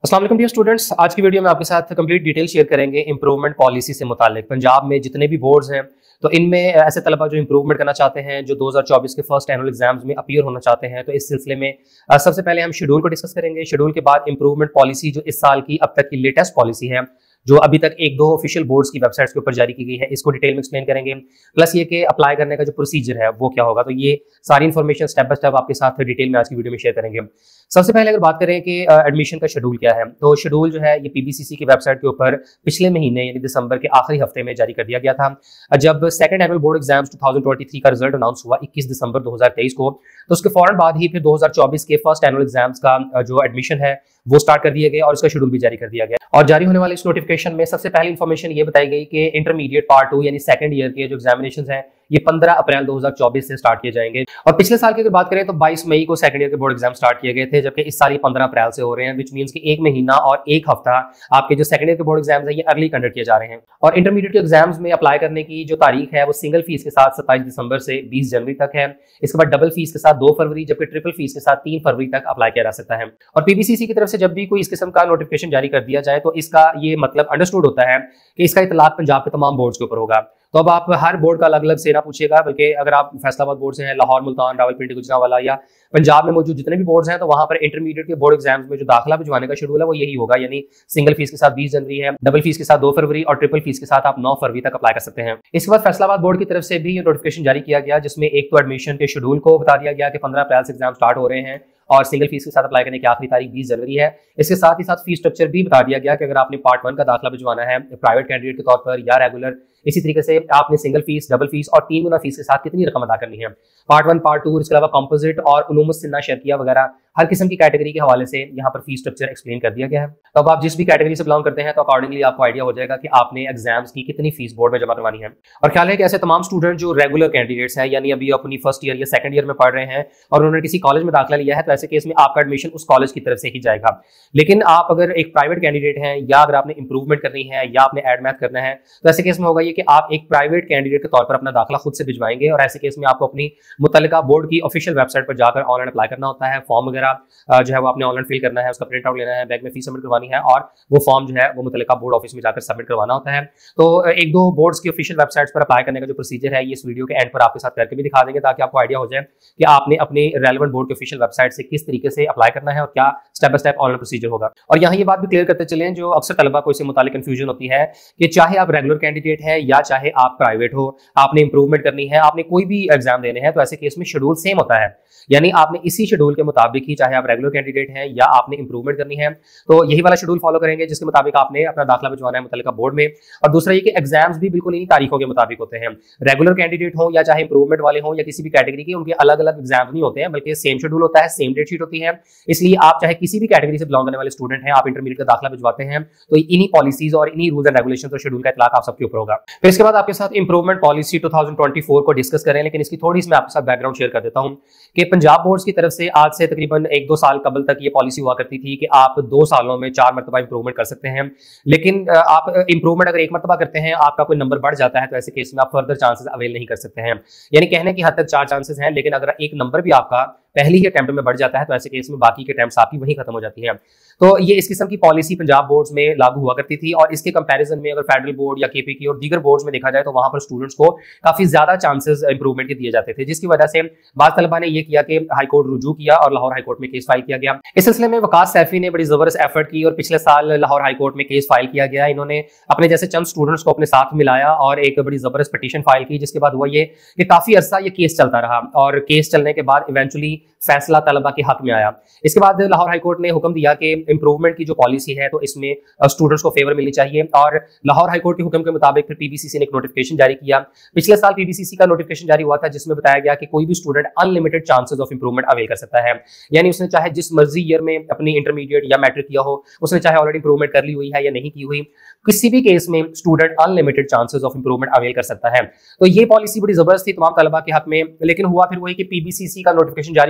अस्सलाम वालेकुम dear students, आज की वीडियो में आपके साथ कंप्लीट डिटेल शेयर करेंगे इंप्रूवमेंट पॉलिसी से मुतालिक। पंजाब में जितने भी बोर्ड्स हैं तो इनमें ऐसे तलबा जो इंप्रूवमेंट करना चाहते हैं, जो 2024 के फर्स्ट एनुअल एग्जाम्स में अपीयर होना चाहते हैं, तो इस सिलसिले में सबसे पहले हम शेड्यूल को डिस्कस करेंगे। शेड्यूल के बाद इंप्रूवमेंट पॉलिसी जो इस साल की अब तक की लेटेस्ट पॉलिसी है, जो अभी तक एक दो ऑफिशियल बोर्ड्स की वेबसाइट्स के ऊपर जारी की गई है, इसको डिटेल में एक्सप्लेन करेंगे। प्लस ये कि अप्लाई करने का जो प्रोसीजर है वो क्या होगा, तो ये सारी इन्फॉर्मेशन स्टेप बाय स्टेप आपके साथ डिटेल में आज की वीडियो में शेयर करेंगे। सबसे पहले अगर बात करें कि एडमिशन का शेड्यूल क्या है, तो शेड्यूल जो है ये पीबीसीसी की वेबसाइट के ऊपर पिछले महीने यानी दिसंबर के आखिरी हफ्ते में जारी कर दिया गया था। जब सेकंड एनुअल बोर्ड एग्जाम्स 2023 का रिजल्ट अनाउंस हुआ 21 दिसंबर 2023 को, तो उसके फौरन बाद ही फिर 2024 के फर्स्ट एनुअल एग्जाम्स का जो एडमिशन है वो स्टार्ट कर दिया गया और इसका शेड्यूल भी जारी कर दिया गया। और जारी होने वाले इस नोटिफिकेशन में सबसे पहली इंफॉर्मेशन ये बताई गई कि इंटरमीडिएट पार्ट 2 यानी सेकंड ईयर के जो एग्जामिनेशंस हैं ये 15 अप्रैल 2024 से स्टार्ट किए जाएंगे। और पिछले साल की अगर बात करें तो 22 मई को सेकंड ईयर के बोर्ड एग्जाम स्टार्ट किए गए थे, जबकि इस साल 15 अप्रैल से हो रहे हैं, विच मींस कि एक महीना और एक हफ्ता आपके जो सेकंड ईयर के बोर्ड एग्जाम्स है ये अर्ली कंडक्ट किए जा रहे हैं। और इंटरमीडिएट के एग्जाम्स में अप्लाई करने की जो तारीख है वो सिंगल फीस के साथ 27 दिसंबर से 20 जनवरी तक है। इसके बाद डबल फीस के साथ 2 फरवरी, जबकि ट्रिपल फीस के साथ 3 फरवरी तक अप्लाई किया जा सकता है। और पीबीसीसी की तरफ से जब भी कोई इस किस्म का नोटिफिकेशन जारी कर दिया जाए तो इसका ये मतलब अंडरस्टूड होता है कि इसका इतलाक पंजाब के तमाम बोर्ड्स के ऊपर होगा। तो अब आप हर बोर्ड का अलग अलग से ना पूछिएगा, बल्कि अगर आप फैसलाबाद बोर्ड से हैं, लाहौर, मुल्तान, रावलपिंडी, गुजरांवाला या पंजाब में मौजूद जितने भी बोर्ड्स हैं, तो वहां पर इंटरमीडिएट के बोर्ड एग्जाम्स में जो दाखिला भिजवाने का शेड्यूल है वो यही होगा, यानी सिंगल फीस के साथ 20 जनवरी है, डबल फीस के साथ 2 फरवरी और ट्रिपल फीस के साथ आप 9 फरवरी तक अप्लाई कर सकते हैं। इसके बाद फैसलाबाद बोर्ड की तरफ से भी ये नोटिफिकेशन जारी किया गया, जिसमें एक तो एडमिशन के शेड्यूल को बता दिया गया कि 15 अप्रैल से एग्जाम स्टार्ट हो रहे हैं और सिंगल फीस के साथ अप्लाई करने की आखिरी तारीख 20 जनवरी है। इसके साथ ही साथ फीस स्ट्रक्चर भी बता दिया गया कि अगर आपने पार्ट 1 का दाखिला भिजवाना है प्राइवेट कैंडिडेट के तौर पर या रेगुलर, इसी तरीके से आपने सिंगल फीस, डबल फीस और 3 गुना फीस के साथ कितनी रकम अदा करनी है। पार्ट 1, पार्ट 2, इसके अलावा कंपोजिट और उलूम सिन्ना शर्किया वगैरह हर किस्म की कैटेगरी के हवाले से यहाँ पर फीस स्ट्रक्चर एक्सप्लेन कर दिया गया है। तो अब आप जिस भी कैटेगरी से बिलोंग करते हैं तो अकॉर्डिंगली आपको आइडिया हो जाएगा कि आपने एग्जाम्स की कितनी फीस बोर्ड में जमा करवानी है। और ख्याल है कि ऐसे तमाम स्टूडेंट जो रेगुलर कैंडिडेट्स हैं, यानी अभी अपनी फर्स्ट ईयर या सेकंड ईयर में पढ़ रहे हैं और उन्होंने किसी कॉलेज में दाखिला लिया है, तो ऐसे केस में आपका एडमिशन उस कॉलेज की तरफ से ही जाएगा। लेकिन आप अगर एक प्राइवेट कैंडिडेट हैं या अगर आपने इंप्रूवमेंट करनी है या आपने एड मैथ करना है, तो ऐसे केस में होगा ये कि आप एक प्राइवेट कैंडिडेट के तौर पर अपना दाखिला खुद से भिजवाएंगे और ऐसे केस में आपको अपनी मुतल्लिका बोर्ड की ऑफिशियल वेबसाइट पर जाकर ऑनलाइन अप्लाई करना होता है। फॉर्म वगैरह जो है वो आपने ऑनलाइन फिल करना है, उसका प्रिंट आउट लेना है, बैग में फीस सबमिट करवानी है और वो फॉर्म जो है वो मुतल्लिका बोर्ड ऑफिस में जाकर सबमिट करवाना होता है। तो एक दो बोर्ड्स की ऑफिशियल वेबसाइट्स पर अप्लाई करने का जो प्रोसीजर है ये इस वीडियो के एंड पर आपके साथ करके भी दिखा देंगे, ताकि आपको आइडिया हो जाए कि आपने अपने रेलेवेंट बोर्ड की ऑफिशियल वेबसाइट से किस तरीके से अप्लाई करना है और क्या step by step online procedure होगा। और यहाँ ये बात भी क्लियर करते चलें, जो अक्सर तलबा को इससे मुतालिक कंफ्यूजन होती है कि चाहे आप रेगुलर कैंडिडेट हैं या चाहे आप प्राइवेट हो, आपने इंप्रूवमेंट करनी है, आपने कोई भी एग्जाम देने हैं, तो ऐसे केस में शेड्यूल सेम होता है, यानी आपने इसी शेड्यूल के मुताबिक ही, चाहे आप रेगुलर कैंडिडेट हैं या आपने इंप्रूवमेंट करनी है, तो यही वाला शेड्यूल फॉलो करेंगे जिसके मुताबिक आपने अपना दाखिला भिजवाना है मुतल्लिका बोर्ड में। और दूसरा ये कि एग्जाम्स भी बिल्कुल इन्हीं तारीखों के मुताबिक होते हैं। रेगुलर कैंडिडेट हो या चाहे इंप्रूवमेंट वाले हो या किसी भी कैटेगरी के, उनके अलग अलग एग्जाम नहीं होते हैं, बल्कि सेम शेड्यूल होता है, सेम डेट शीट होती है। इसलिए आप चाहे किसी भी कैटेगरी से बिलोंग करने वाले स्टूडेंट हैं, आप इंटरमीडिएट का दाखिला भिजवाते हैं, तो इन्हीं पॉलिसीज और इन्हीं रूल्स एंड रेगुलेशंस और शेड्यूल का इतलाक आप सबके ऊपर होगा। फिर इसके बाद आपके साथ इंप्रूवमेंट पॉलिसी 2024 को डिस्कस करें, लेकिन इसकी थोड़ी सी मैं आपके साथ बैकग्राउंड शेयर कर देता हूं कि पंजाब बोर्ड्स की तरफ से आज से तकरीबन 1-2 साल कबल तक ये पॉलिसी हुआ करती थी कि आप 2 सालों में 4 मरतबा इंप्रूवमेंट कर सकते हैं। लेकिन आप इंप्रूवमेंट अगर 1 मरतबा करते हैं, आपका कोई नंबर बढ़ जाता है, तो ऐसे केस में आप फर्दर चांसेस अवेल नहीं कर सकते हैं। यानी कहने की हद तक 4 चांसेस हैं, लेकिन अगर एक नंबर भी आपका पहली ही अटेम्प्ट में बढ़ जाता है, तो ऐसे केस में बाकी के अटेम्प्ट्स आपकी वहीं खत्म हो जाती है। तो ये इस किस्म की पॉलिसी पंजाब बोर्ड्स में लागू हुआ करती थी और इसके कंपैरिजन में अगर फेडरल बोर्ड या केपीके और दीगर बोर्ड्स में देखा जाए तो वहां पर स्टूडेंट्स को काफी ज्यादा चांसेस इंप्रूवमेंट के दिए जाते थे, जिसकी वजह से बाज़ तलबा ने यह किया कि हाईकोर्ट रुजू किया और लाहौर हाईकोर्ट में केस फाइल किया गया। इस सिलसिले में वकास सैफी ने बड़ी जबरदस्त एफर्ट की और पिछले साल लाहौर हाईकोर्ट में केस फाइल किया गया। इन्होंने अपने जैसे चंद स्टूडेंट्स को अपने साथ मिलाया और एक बड़ी जबरदस्त पिटीशन फाइल की, जिसके बाद हुआ ये कि काफी अरसा ये केस चलता रहा और केस चलने के बाद इवेंचुअली फैसला तलबा के हक में आया। इसके बाद लाहौर हाईकोर्ट ने हुक्म दिया कि इंप्रूवमेंट की जो पॉलिसी है तो इसमें स्टूडेंट्स को फेवर मिलनी चाहिए और लाहौर हाईकोर्ट के हुक्म के मुताबिक फिर पीबीसीसी ने एक नोटिफिकेशन जारी किया। पिछले साल पीबीसीसी का नोटिफिकेशन जारी हुआ था, जिसमें बताया गया कि कोई भी student unlimited chances of improvement avail कर सकता है, यानी उसने चाहे जिस मर्जी ईयर में अपनी इंटरमीडिएट या मैट्रिक किया हो, उसने चाहे ऑलरेडी इंप्रूवमेंट कर ली हुई है या नहीं की हुई, किसी भी केस में student unlimited chances of improvement avail कर सकता है। तो ये पॉलिसी बड़ी जबरदस्त थी तमाम तलबा के हक में। लेकिन हुआ फिर वही कि पीबीसीसी का नोटिफिकेशन जारी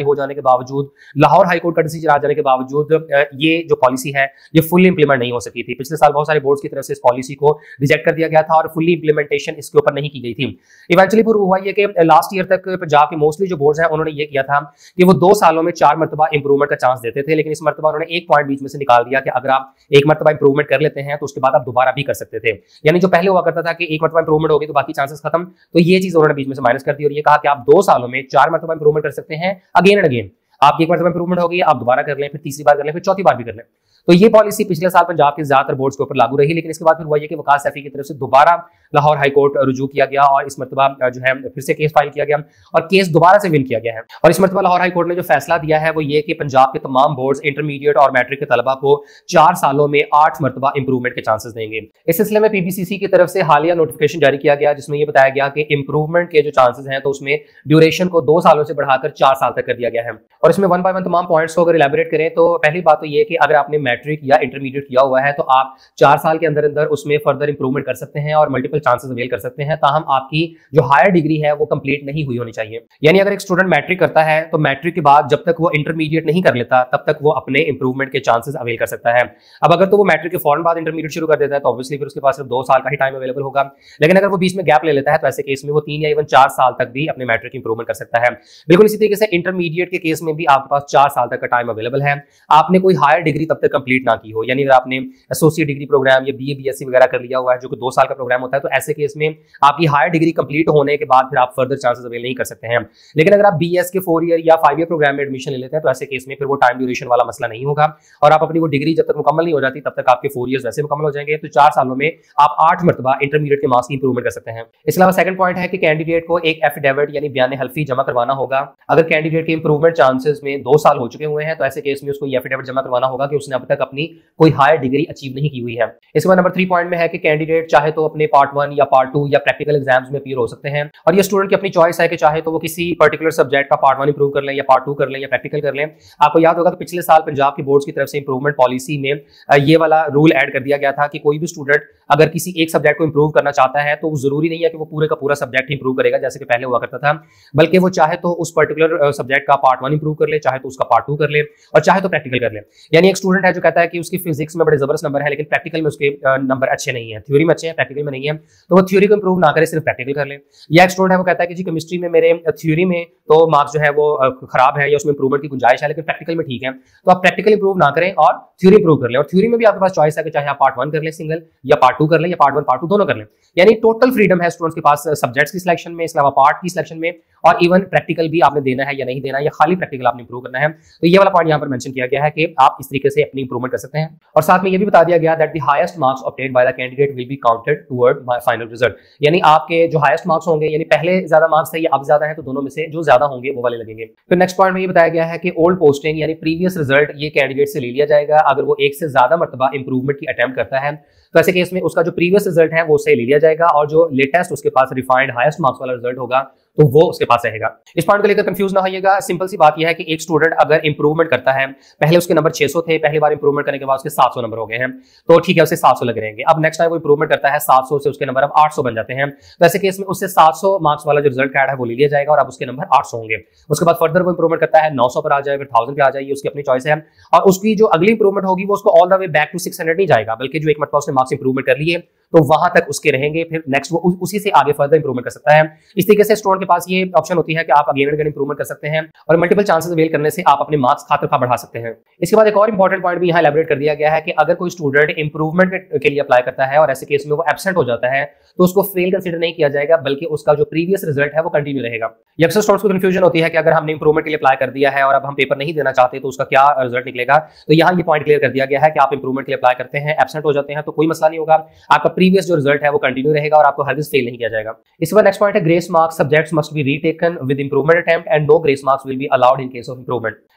जारी हो जाने के बावजूद, लाहौर हाईकोर्ट का डिसीजन आ जाने के बावजूद ये जो पॉलिसी है ये फुल्ली इंप्लीमेंट नहीं हो सकी थी। पिछले साल बहुत सारे बोर्ड्स की तरफ से इस पॉलिसी को रिजेक्ट कर दिया गया था और फुल्ली इंप्लीमेंटेशन इसके ऊपर नहीं की गई थी। इवेंचुअली फिर हुआ ये कि लास्ट ईयर तक पंजाब के मोस्टली जो बोर्ड्स हैं उन्होंने ये किया था कि वो 2 सालों में 4 मरतबा इंप्रूवमेंट का चांस देते थे, लेकिन इस मरतबा उन्होंने एक पॉइंट बीच में से निकाल दिया कि अगर आप एक मरतबा इंप्रूवमेंट कर लेते हैं तो उसके बाद आप दोबारा भी कर सकते थे। यानी जो पहले हुआ करता था कि एक मरतबा इंप्रूवमेंट होगी तो बाकी चांसेस खत्म, तो ये चीज उन्होंने बीच में से माइनस कर दी और ये कहा कि आप 2 सालों में 4 मरतबा इंप्रूवमेंट कर सकते हैं अगेन एंड अगेन। आप एक मरतबा इंप्रूवमेंट होगी, आप दोबारा कर लें, फिर तीसरी बार कर लें, फिर चौथी बार भी कर लें। तो ये पॉलिसी पिछले साल पंजाब के ज्यादातर बोर्ड्स के ऊपर लागू रही, लेकिन इसके बाद फिर हुआ ये कि वकास सैफी की तरफ से दोबारा लाहौर हाईकोर्ट रुजू किया गया और इस मरतबा जो है फिर से केस फाइल किया गया और केस दोबारा से विन किया गया है। और इस मरतबा लाहौर हाईकोर्ट ने जो फैसला दिया है वो ये कि पंजाब के तमाम बोर्ड्स इंटरमीडिएट और मैट्रिक के तलबा को 4 सालों में 8 मरतबा इंप्रूवमेंट के चांसेस देंगे। इस सिलसिले में पीपीसीसी की तरफ से हालिया नोटिफिकेशन जारी किया गया जिसमें यह बताया गया कि इंप्रूवमेंट के जो चांसेस हैं तो उसमें ड्यूरेशन को 2 सालों से बढ़ाकर 4 साल तक कर दिया गया है। और इसमें 1 बाय 1 तमाम पॉइंट्स को अगर इलैबोरेट करें तो पहली बात तो ये कि अगर आपने मैट्रिक या इंटरमीडिएट किया हुआ है तो आप 4 साल के अंदर अंदर उसमें फर्दर इंप्रूवमेंट कर सकते हैं और मल्टीपल चांसेस अवेल कर सकते हैं, ताहम आपकी जो हायर डिग्री है वो कंप्लीट नहीं हुई होनी चाहिए। यानी अगर एक स्टूडेंट मैट्रिक करता है तो मैट्रिक के बाद जब तक वो इंटरमीडिएट नहीं कर लेता तब तक वो अपने इंप्रूवमेंट के चांसेस अवेल कर सकता है। अब अगर तो वो मैट्रिक के फौरन बाद इंटरमीडिएट शुरू कर देता है तो ऑब्वियसली फिर उसके पास सिर्फ 2 साल का ही टाइम अवेलेबल होगा, लेकिन अगर वो बीच में गैप ले लेता है तो ऐसे केस में वो 3 या इवन 4 साल तक भी अपने मैट्रिक इंप्रूवमेंट कर सकता है। बिल्कुल इसी तरीके से इंटरमीडिएट के केस में भी आपके पास 4 साल तक का टाइम अवेलेबल है। आपने कोई हायर डिग्री तब तक कंप्लीट ना की हो, यानी अगर आपने एसोसिएट डिग्री प्रोग्राम या बीए बीएससी वगैरह कर लिया हुआ है जो कि 2 साल का प्रोग्राम होता है, तो ऐसे केस में आपकी हायर डिग्री कंप्लीट होने के बाद फिर आप फर्दर चांसेस अवेल नहीं कर सकते हैं। लेकिन अगर आप बीएस के 4 ईयर या 5 ईयर प्रोग्राम में एडमिशन ले लेते हैं तो ऐसे केस में फिर वो टाइम ड्यूरेशन वाला मसला नहीं होगा और आप अपनी वो डिग्री जब तक मुकम्मल नहीं हो जाती तब तक आपके 4 ईयर्स वैसे मुकम्मल हो जाएंगे। तो 4 सालों में आप 8 मरतबा इंटरमीडिएट के मार्क्स की इंप्रूवमेंट कर सकते हैं। इसके अलावा सेकंड पॉइंट है कि कैंडिडेट को एक एफिडेविट यानी बयान हल्फी जमा करवाना होगा। अगर कैंडिडेट के इंप्रूवमेंट चांसेस में 2 साल हो चुके हुए हैं तो ऐसे केस में उसको ये एफिडेविट जमा करवाना होगा कि उसने अब तक अपनी कोई हायर डिग्री अचीव नहीं की हुई है। इसके बाद नंबर 3 पॉइंट में है कि कैंडिडेट चाहे तो अपने पार्ट 1 या पार्ट 2 या प्रैक्टिकल एग्जाम्स में अपीयर हो सकते हैं और ये स्टूडेंट की अपनी चॉइस है कि चाहे तो वो किसी पर्टिकुलर सब्जेक्ट का पार्ट 1 इंप्रूव कर लें या पार्ट 2 कर लें या प्रैक्टिकल कर लें। आपको याद होगा कि पिछले साल पंजाब की बोर्ड्स की तरफ से इंप्रूवमेंट पॉलिसी में ये वाला रूल ऐड कर दिया गया था कि कोई भी स्टूडेंट अगर किसी एक सब्जेक्ट को इंप्रूव करना चाहता है तो जरूरी नहीं है कि वो पूरे का पूरा सब्जेक्ट इंप्रूव करेगा जैसे कि पहले हुआ करता था, बल्कि वो चाहे तो उस पर्टिकुलर सब्जेक्ट का पार्ट 1 इंप्रूव कर ले, चाहे तो उसका पार्ट 2 कर ले और चाहे तो प्रैक्टिकल कर ले। यानी एक स्टूडेंट है जो कहता है कि उसकी फिजिक्स में बड़े जबरदस्त नंबर है लेकिन प्रैक्टिकल में उसके नंबर अच्छे नहीं है, थ्योरी में अच्छे हैं प्रैक्टिकल में नहीं है, तो वो थ्योरी को इंप्रूव ना करे, सिर्फ प्रैक्टिकल कर ले। या एक स्टूडेंट है वो कहता है कि जी केमिस्ट्री में मेरे थ्योरी में तो मार्क्स जो है वो खराब है या उसमें इंप्रूवमेंट की गुंजाइश है लेकिन प्रैक्टिकल में ठीक है, तो आप प्रैक्टिकल इंप्रूव ना करें और थ्योरी इंप्रूव कर लें। और थ्योरी में भी आपके पास चॉइस है कि चाहे आप पार्ट 1 कर लें सिंगल या पार्ट 2 कर लें या पार्ट 1 पार्ट 2 दोनों कर लें। यानी टोटल फ्रीडम है स्टूडेंट्स के पास सब्जेक्ट्स की सिलेक्शन में, इसके अलावा पार्ट की सिलेक्शन में, और इवन प्रैक्टिकल भी आपने देना है या नहीं देना, या खाली प्रैक्टिकल आपने इंप्रूव करना है। तो ये वाला पॉइंट यहाँ पर मेंशन किया गया है कि आप इस तरीके से अपनी इंप्रूवमेंट कर सकते हैं। और साथ में ये भी बता दिया गया that the highest marks obtained by the candidate will be counted toward my final result. यानी आपके जो हाईएस्ट मार्क्स होंगे, यानी पहले ज्यादा मार्क्स थे या अब ज्यादा है, तो दोनों में से जो ज्यादा होंगे वो वाले लगेंगे। फिर नेक्स्ट पॉइंट में ये बताया गया है कि ओल्ड पोस्टिंग यानी प्रीवियस रिजल्ट ये कैंडिडेट से ले लिया जाएगा अगर वो एक से ज्यादा मरतबा इंप्रूवमेंट की अटेम्प्ट करता है, तो ऐसे केस में उसका जो प्रीवियस रिजल्ट है वो उससे ले लिया जाएगा और जो लेटेस्ट उसके पास रिफाइंड हाईएस्ट मार्क्स वाला रिजल्ट होगा तो वो उसके पास रहेगा। इस पॉइंट को लेकर कंफ्यूज ना होइएगा, सिंपल सी बात यह है कि एक स्टूडेंट अगर इंप्रूवमेंट करता है, पहले उसके नंबर 600 थे, पहली बार इंप्रूवमेंट करने के बाद उसके 700 नंबर हो गए हैं, तो ठीक है उसे 700 लग रहेंगे। अब नेक्स्ट टाइम वो इंप्रूवमेंट करता है 700 से उसके नंबर अब 800 बन जाते हैं, तो ऐसे केस में उससे 700 मार्क्स वाला जो रिजल्ट कार्ड है वो ले लिया जाएगा और अब उसके नंबर 800 होंगे। उसके बाद फर्दर वो इंप्रूवमेंट करता है 900 पर आ जाए, फिर 1000 पे आ जाए, उसकी अपनी चॉइस है। और उसकी जो अगली इंप्रूवमेंट होगी वो उसको all the way back to 600 नहीं जाएगा, बल्कि जो एक मरतबा उसने मार्क्स इंप्रूवमेंट कर लिए तो वहां तक उसके रहेंगे, फिर नेक्स्ट वो उसी से आगे फर्दर इंप्रूवमेंट कर सकता है। इस तरीके से स्टूडेंट के पास ये ऑप्शन होती है कि आप अगेन एंड अगेन इंप्रूवमेंट कर सकते हैं और मल्टीपल चांसेस अवेल करने से आप अपने मार्क्स खातिर खा बढ़ा सकते हैं। इसके बाद एक और इंपॉर्टेंट पॉइंट भी यहाँ एलैबोरेट कर दिया गया है कि अगर कोई स्टूडेंट इंप्रूवमेंट के लिए अप्लाई करता है और ऐसे केस में वो एब्सेंट हो जाता है तो उसको फेल कंसीडर नहीं किया जाएगा, बल्कि उसका जो प्रीवियस रिजल्ट है वो कंटिन्यू रहेगा। ये अक्सर स्टूडेंट्स को कंफ्यूजन होती है कि अगर हमने इंप्रूवमेंट के लिए अप्लाई कर दिया है और अब हम पेपर नहीं देना चाहते तो उसका क्या रिजल्ट निकलेगा। तो यहाँ ये पॉइंट क्लियर कर दिया गया है कि आप इंप्रूवमेंट के लिए अप्लाई करते हैं, एब्सेंट हो जाते हैं तो कोई मसला नहीं होगा, आपका प्रीवियस जो रिजल्ट है वो कंटिन्यू रहेगा और आपको हरगिज़ फेल नहीं किया जाएगा। इसके बाद नेक्स्ट पॉइंट है grace marks subjects must be retaken with improvement attempt and no grace marks will be allowed in case of improvement.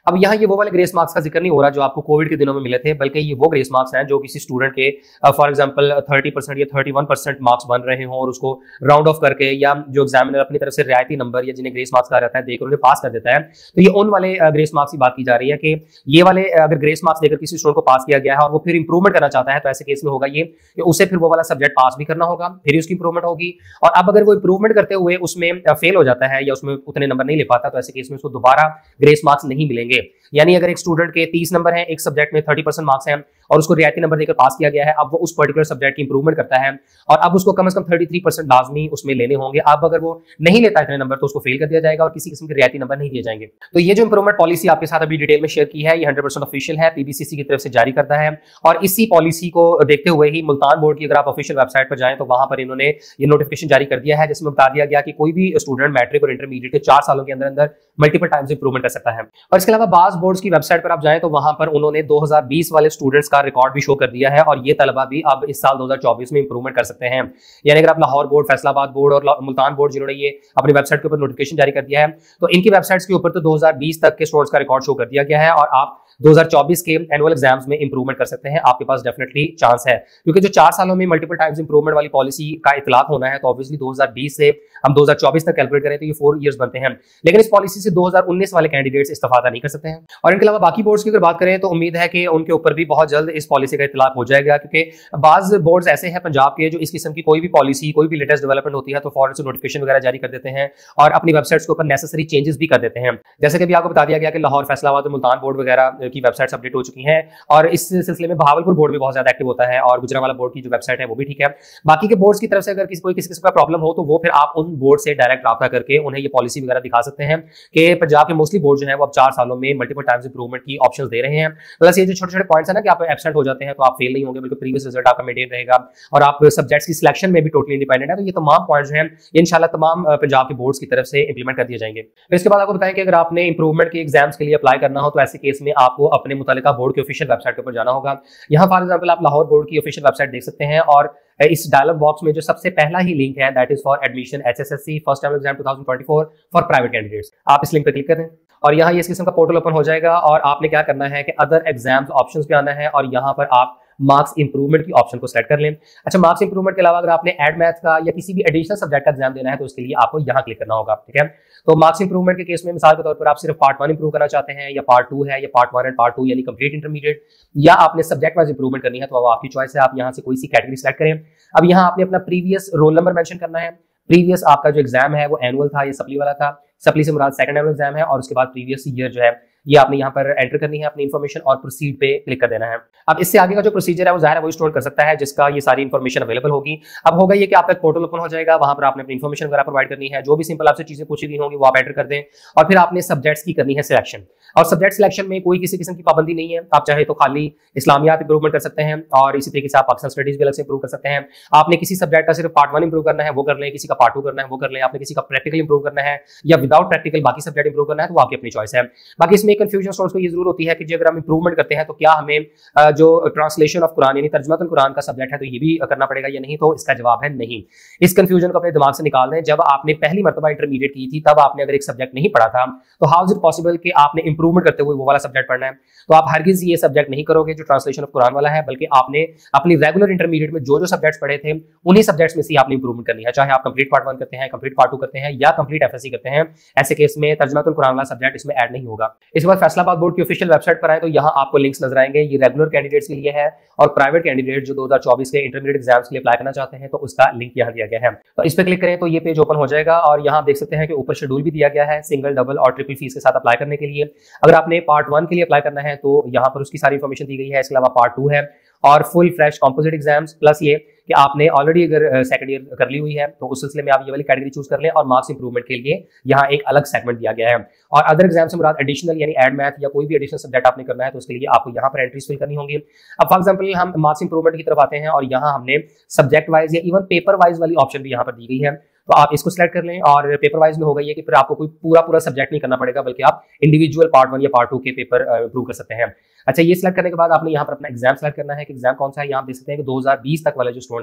अब यहाँ ये वो वाले ग्रेस मार्क्स का जिक्र नहीं हो रहा जो आपको कोविड के दिनों में मिले थे, बल्कि ये वो ग्रेस मार्क्स हैं जो किसी स्टूडेंट के फॉर एग्जांपल 30% या 31% मार्क्स बन रहे हों और उसको राउंड ऑफ करके, या जो एग्जामिनर अपनी तरफ से रियायती नंबर या जिन्हें ग्रेस मार्क्स कहा जाता है देकर उन्हें पास कर देता है। तो ये उन वाले ग्रेस मार्क्स की बात की जा रही है कि ये वाले अगर ग्रेस मार्क्स देकर किसी स्टूडेंट को पास किया गया है और वो फिर इंप्रूवमेंट करना चाहता है, तो ऐसे केस में होगा ये कि उसे फिर वो वाला सब्जेक्ट पास भी करना होगा, फिर उसकी इंप्रूवमेंट होगी। और अब अगर वो इंप्रूवमेंट करते हुए उसमें फेल हो जाता है या उसमें उतने नंबर नहीं ले पाता, तो ऐसे केस में उसको दोबारा ग्रेस मार्क्स नहीं मिलेंगे। यानी अगर एक स्टूडेंट के 30 नंबर हैं, एक सब्जेक्ट में 30% मार्क्स हैं और उसको रियायती नंबर देकर पास किया गया है, अब वो उस पर्टिकुलर सब्जेक्ट की इंप्रूवमेंट करता है और अब उसको कम से कम 33% लाजमी उसमें लेने होंगे। अब अगर वो नहीं लेता इतने नंबर तो उसको फेल कर दिया जाएगा और किसी किस्म के रियायती नंबर नहीं दिए जाएंगे। तो ये जो इंप्रूवमेंट पॉलिसी आपके साथ अभी डिटेल में शेयर की है, ये 100% ऑफिशियल है, पीबीसीसी की तरफ से जारी करता है। और इसी पॉलिसी को देखते हुए ही मुल्तान बोर्ड की अगर आप ऑफिशियल वेबसाइट पर जाएं तो वहां पर इन्होंने ये नोटिफिकेशन जारी कर दिया है, जिसमें बता दिया गया कि कोई भी स्टूडेंट मैट्रिक और इंटरमीडिएट के 4 सालों के अंदर अंदर मल्टीपल टाइम्स इंप्रूवमेंट कर सकता है। और इसके अलावा बाज बोर्ड्स की वेबसाइट पर आप जाएं तो वहां पर उन्होंने 2020 वाले स्टूडेंट्स का रिकॉर्ड भी शो कर दिया है और ये तलबा भी अब इस साल 2024 में इंप्रूवमेंट कर सकते हैं। यानी अगर आप लाहौर बोर्ड, फैसलाबाद बोर्ड और मुल्तान बोर्ड जिन्होंने ये अपनी वेबसाइट के ऊपर नोटिफिकेशन जारी कर दिया है, तो इनकी वेबसाइट्स के ऊपर तो 2020 तक के स्टूडेंट्स का रिकॉर्ड शो कर दिया गया है और आप 2024 के एनुअल एग्जाम्स में इंप्रूवमेंट कर सकते हैं। आपके पास डेफिनेटली चांस है, क्योंकि जो 4 सालों में मल्टीपल टाइम्स इंप्रूवमेंट वाली पॉलिसी का इतलाक होना है, तो ऑब्वियसली 2020 से हम 2024 तक कैलकुलेट करें तो ये 4 इयर्स बनते हैं। लेकिन इस पॉलिसी से 2019 वाले कैंडिडेट्स इस्तेफादा नहीं कर सकते हैं। और इनके अलावा बाकी बोर्ड्स की अगर बात करें तो उम्मीद है कि उनके ऊपर भी बहुत जल्द इस पॉलिसी का इतलाक हो जाएगा, क्योंकि बाज बोर्ड्स ऐसे हैं पंजाब के जो इस किस्म की कोई भी पॉलिसी, कोई भी लेटेस्ट डेवलपमेंट होती है तो फौरन से नोटिफिकेशन वगैरह जारी कर देते हैं और अपनी वेबसाइट्स के ऊपर नेसेसरी चेंजेस भी कर देते हैं। जैसे कि अभी आपको बता दिया गया कि लाहौर, फैसलाबाद और मुल्तान बोर्ड वगैरह की वेबसाइट्स अपडेट हो चुकी हैं और इस सिलसिले में बहावलपुर बोर्ड भी बहुत ज्यादा एक्टिव होता है और गुजरांवाला बोर्ड की जो वेबसाइट है वो भी ठीक है। बाकी के बोर्ड्स की तरफ से अगर किसी किसी का प्रॉब्लम हो तो वो फिर आप उन बोर्ड से डायरेक्ट रब्ता करके उन्हें ये पॉलिसी वगैरह दिखा सकते हैं कि पंजाब के मोस्टली बोर्ड जो है वो अब 4 सालों में मल्टीपल टाइम्स इंप्रूवमेंट की ऑप्शंस दे रहे हैं। प्लस ये जो छोटे-छोटे पॉइंट्स है ना कि आप एब्सेंट हो जाते हैं तो आप फेल नहीं होंगे, बिल्कुल प्रीवियस रिजल्ट आपका मेंटेन रहेगा और आप सब्जेक्ट्स की सिलेक्शन में भी टोटली इंडिपेंडेंट है। तो ये तमाम पॉइंट्स जो हैं ये इंशाल्लाह तमाम पंजाब के बोर्ड्स की तरफ से इंप्लीमेंट कर दिए जाएंगे। फिर इसके बाद आपको बताएं कि अगर आपने इंप्रूवमेंट के एग्जाम्स के लिए अप्लाई करना हो तो ऐसे केस में आपको अपने मुतालिका बोर्ड की ऑफिशियल वेबसाइट के ऊपर जाना होगा। यहाँ फॉर एग्जाम्पल आप लाहौर बोर्ड की ऑफिशियल वेबसाइट देख सकते हैं और इस डायलॉग बॉक्स में जो सबसे पहला ही लिंक है that is for admission HSSC first time exam 2024 for private candidates. आप इस लिंक पर क्लिक करें और यहाँ ये इस किस्म का पोर्टल ओपन हो जाएगा और आपने क्या करना है कि अदर एग्जाम्स ऑप्शंस पे आना है और यहाँ पर आप मार्क्स इंप्रूवमेंट की ऑप्शन को सेलेक्ट कर लें। अच्छा, मार्क्स इंप्रूवमेंट के अलावा अगर आपने एड मैथ का या किसी भी एडिशनल सब्जेक्ट का एग्जाम देना है तो उसके लिए आपको यहाँ क्लिक करना होगा। ठीक है, तो मार्क्स इंप्रूवमेंट के केस में मिसाल के तौर पर आप सिर्फ पार्ट 1 इंप्रूव करना चाहते हैं या पार्ट 2 है या पार्ट 1 एंड पार्ट 2 यानी कंप्लीट इंटरमीडिएट, या आपने सब्जेक्ट वाइज इंप्रूवमेंट करनी है तो वो आपकी चॉइस है। आप यहाँ से कोई सी कैटेगरी सेलेक्ट करें। अब यहाँ आपने अपना प्रीवियस रोल नंबर मेंशन करना है। प्रीवियस आपका जो एग्जाम है वो एनुअल था या सप्ली वाला था, सप्ली से मुराद सेकंड एनुअल एग्जाम है और उसके बाद प्रीवियस ईयर जो है ये आपने यहाँ पर एंटर करनी है अपनी इन्फॉर्मेशन और प्रोसीड पे क्लिक कर देना है। अब इससे आगे का जो प्रोसीजर है वो जाहिर है वही स्टोर कर सकता है जिसका ये सारी इन्फॉर्मेशन अवेलेबल होगी। अब होगा ये कि आपका पोर्टल ओपन हो जाएगा, वहां पर आपने अपनी इन्फॉर्मेशन वगैरह प्रोवाइड करनी है, जो भी सिंपल आपसे चीजें पूछी गई होंगी वो आप एंटर कर दें और फिर आपने सब्जेक्ट्स की करनी है सिलेक्शन। और सब्जेक्ट सिलेक्शन में कोई किसी किस्म की पाबंदी नहीं है, आप चाहे तो खाली इस्लामियात इंप्रूवमेंट कर सकते हैं और इसी तरीके से आप पाकिस्तान स्टडीज भी अलग से इंप्रूव कर सकते हैं। आपने किसी सब्जेक्ट का सिर्फ पार्ट 1 इंप्रूव करना है वो कर लें, किसी का पार्ट 2 करना है वो कर लें, आपने किसी का प्रैक्टिकल इंप्रूव करना है या विदाउट प्रैक्टिकल बाकी सब्जेक्ट इंप्रूव करना है तो वो आपकी अपनी चॉइस है। बाकी इसमें कंफ्यूजन स्टूडेंट्स को ये जरूर होती है कि अगर हम इंप्रूवमेंट करते हैं तो क्या हमें जो ट्रांसलेशन ऑफ कुरान यानी तर्जुमातुल कुरान का सब्जेक्ट है तो ये भी करना पड़ेगा या नहीं, तो इसका जवाब है नहीं। इस कंफ्यूजन को अपने दिमाग से निकाल दें। जब आपने पहली मर्तबा इंटरमीडिएट की थी तब आपने अगर एक सब्जेक्ट नहीं पढ़ा था तो हाउ इज इट पॉसिबल कि आपने इंप्रूवमेंट करते हुए वो वाला सब्जेक्ट पढ़ना है? तो आप हरगिज ये सब्जेक्ट नहीं करोगे जो ट्रांसलेशन ऑफ कुरान वाला है, बल्कि आपने अपनी रेगुलर इंटरमीडिएट में जो जो सब्जेक्ट्स पढ़े थे उन्हीं सब्जेक्ट्स में से आपने इंप्रूवमेंट करनी है, चाहे आप कंप्लीट पार्ट 1 करते हैं, कंप्लीट पार्ट 2 करते हैं या कंप्लीट FSC करते हैं। ऐसे केस में तर्जुमातुल कुरान वाला सब्जेक्ट इसमें ऐड नहीं होगा। इसके बाद फैसलाबाद बोर्ड की ऑफिशियल वेबसाइट पर आए तो यहाँ आपको लिंक्स नजर आएंगे। ये रेगुलर कैंडिडेट्स के लिए है और प्राइवेट कैंडिडेट जो 2024 के इंटरमीडिएट एग्जाम्स के लिए अप्लाई करना चाहते हैं तो उसका लिंक यहाँ दिया गया है। तो इस पर क्लिक करें तो ये पेज ओपन हो जाएगा और यहाँ देख सकते हैं कि ऊपर शेड्यूल भी दिया गया है सिंगल, डबल और ट्रिपल फीस के साथ अप्लाई करने के लिए। अगर आपने पार्ट 1 के लिए अप्लाई करना है तो यहाँ पर उसकी सारी इन्फॉर्मेशन दी गई है। इसके अलावा पार्ट 2 है और full fresh composite exams, plus ये कि आपने ऑलरेडी अगर सेकंड ईयर कर ली हुई है तो उस सिलसिले में आप ये वाली कैटेगरी चूज कर लें और मार्क्स इंप्रूवमेंट के लिए यहाँ एक अलग सेगमेंट दिया गया है। और अदर एग्जाम से मुराद एडिशनल यानी एड मैथ या कोई भी एडिशनल सब्जेक्ट आपने करना है तो उसके लिए आपको यहाँ पर एंट्रीज फिल करनी होंगी। अब फॉर एग्जाम्पल हम मार्क्स इंप्रूवमेंट की तरफ आते हैं और यहाँ हमने सब्जेक्ट वाइज या इवन पेपर वाइज वाली ऑप्शन भी यहाँ पर दी गई है, तो आप इसको सिलेक्ट कर लें। और पेपर वाइज में होगा ये कि फिर आपको कोई पूरा सब्जेक्ट नहीं करना पड़ेगा, बल्कि आप इंडिविजुअल पार्ट 1 या पार्ट 2 के पेपर इंप्रूव कर सकते हैं। अच्छा, ये सिलेक्ट करने के बाद आपने यहाँ पर अपना एग्जाम सेलेक्ट करना है कि एग्जाम कौन सा है। यहाँ देख सकते हैं कि 2020 तक वाले जो स्टूडेंट्स हैं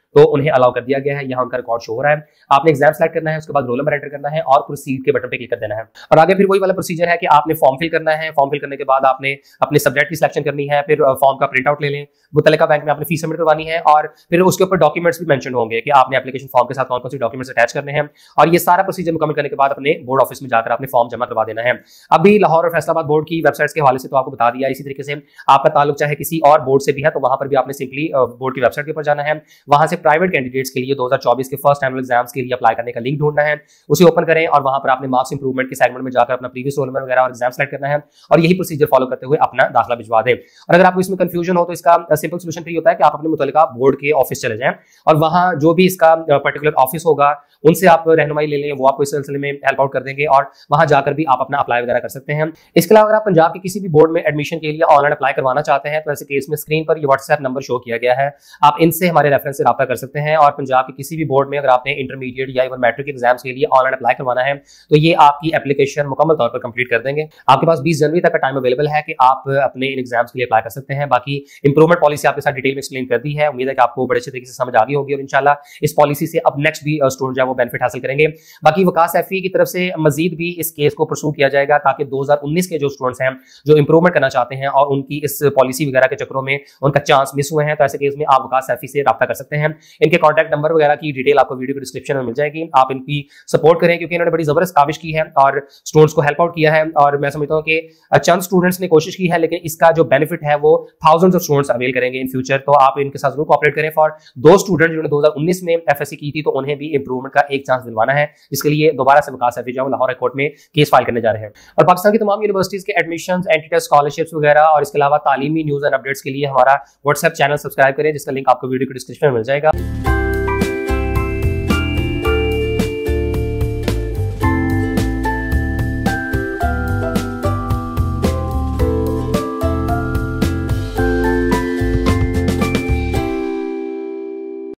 तो उन्हें अलाउ कर दिया गया है। यहाँ उनका रिकॉर्ड शो हो रहा है। आपने एग्जाम सेलेक्ट करना है, उसके बाद रोल नंबर एंटर करना है और प्रोसीड के बटन पे क्लिक कर देना है। और आगे फिर वही वाला प्रोसीजर है कि आपने फॉर्म फिल करना है। फॉर्म फिल करने के बाद आपने अपने सब्जेक्ट की सिलेक्शन करनी है, फिर फॉर्म का प्रिंट आउट ले लें, मुतल्लिका बैंक में आपने फीस सबमिट करवानी है और फिर उसके ऊपर डॉक्यूमेंट्स भी मेंशन होंगे कि आपने एप्लीकेशन फॉर्म के साथ कौन कौन से डॉक्यूमेंट्स अटैच करने हैं। और ये सारा प्रोसीजर मुकम्मल करने के बाद अपने बोर्ड ऑफिस में जाकर आपने फॉर्म जमा करवा देना है। अभी लाहौर और फैसलाबाद बोर्ड की वेबसाइट्स के हवाले से तो आपको बता दिया। इसी तरीके से आपका ताल्लुक चाहे किसी और बोर्ड से भी है तो वहां पर भी आपने सिंपली बोर्ड की वेबसाइट के ऊपर जाना है। वहां से प्राइवेट कैंडिडेट्स के लिए 2024 के फर्स्ट एनुअल एग्जाम्स के लिए अप्लाई करने का लिंक ढूंढना है, उसे ओपन करें और वहां पर आपने मार्क्स इंप्रूवमेंट के सेगमेंट में जाकर अपना प्रीवियस रोल नंबर वगैरह और एग्जाम सेलेक्ट करना है और यही प्रोसीजर फॉलो करते हुए अपना दाखिला भिजवा दें। और अगर आपको इसमें कंफ्यूजन हो तो इसका सिंपल सोल्यूशन फिर होता है कि आप अपने मुतल्लिका बोर्ड के ऑफिस चले जाएं और वहां जो भी इसका पर्टिकुलर ऑफिस होगा उनसे आप रहनुमाई ले लें, वो आपको इस सिलसिले में हेल्प आउट कर देंगे और वहां जाकर भी आप अपना अप्लाई वगैरह कर सकते हैं। इसके अलावा अगर आप पंजाब के किसी भी बोर्ड में एडमिशन के लिए ऑनलाइन अप्लाई करवाना चाहते हैं तो ऐसे केस में स्क्रीन पर ये व्हाट्सएप नंबर शो किया गया है, आप इनसे हमारे रेफरेंस से राब्ता कर सकते हैं। और पंजाब के किसी भी बोर्ड में अगर आपने इंटरमीडिएट या इवन मैट्रिक एग्जाम्स के लिए ऑनलाइन अप्लाई करवाना है तो ये आपकी एप्लीकेशन मुकम्मल तौर पर कंप्लीट कर देंगे। आपके पास 20 जनवरी तक का टाइम अवेलेबल है कि आप अपने इन एग्जाम्स के लिए अप्लाई कर सकते हैं। बाकी इंप्रूवमेंट पॉलिसी आपके साथ डिटेल में एक्सप्लेन कर दी है, उम्मीद है कि आपको बड़े अच्छे तरीके से समझ आ गई होगी और इंशाल्लाह इस पॉलिसी से अब नेक्स्ट भी स्टूडेंट जो है वो बेनिफिट हासिल करेंगे। बाकी वकास एफई की तरफ से मजीद भी इस केस को परसू किया जाएगा ताकि 2019 के जो स्टूडेंट्स हैं जो इंप्रूवमेंट करना चाहते हैं और उनकी इस पॉलिसी वगैरह के चक्करों में उनका चांस मिस हुए हैं तो ऐसे केस में आप वकास एफई से राब्ता कर सकते हैं। इनके कॉन्टैक्ट नंबर वगैरह की डिटेल आपको वीडियो के डिस्क्रिप्शन में मिल जाएगी। आप इनकी सपोर्ट करें क्योंकि इन्होंने बड़ी जबरदस्त काविश की है और स्टूडेंट्स को हेल्प आउट किया है और मैं समझता हूँ कि चंद स्टूडेंट्स ने कोशिश की है लेकिन इसका जो बेनिफिट है वो थाउजेंड्स ऑफ स्टूडेंट्स अवेल करेंगे इन फ्यूचर। तो आप इनके साथ जरूर कोऑपरेट करें। फॉर दो स्टूडेंट जिन्होंने 2019 में एफएससी की थी तो उन्हें भी इंप्रूवमेंट का एक चांस दिलवाना है, जिसके लिए दोबारा से वकास एफई जो लाहौर हाई कोर्ट में केस फाइल करने जा रहे हैं। और पाकिस्तान की तमाम यूनिवर्सिटीज के एडमिशन, एंटी स्कॉलरशिप्स वगैरह और इसके अलावा तालीमी न्यूज एंड अपडेट्स के लिए हमारा व्हाट्सएप चैनल सब्सक्राइब करें जिसका लिंक आपको वीडियो के डिस्क्रिप्शन में मिल जाएगा।